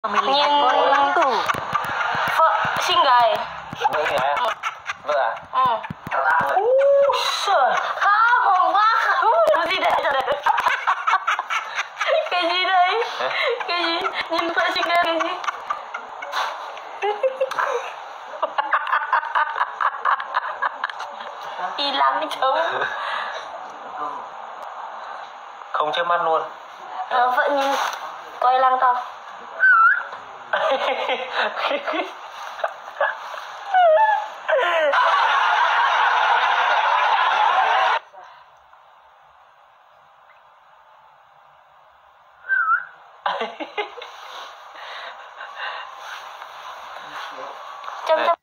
Nhìn vợ xinh gầy. Vợ kìa. Vợ à? Ừ. Trời. Không, không quá. Cái gì đấy? Cái gì đấy? Cái gì? Nhìn vợ xinh gầy cái gì? Y lắng trống. Không chớp mắt luôn. Vợ nhìn quay lăng tao. Chăm chăm.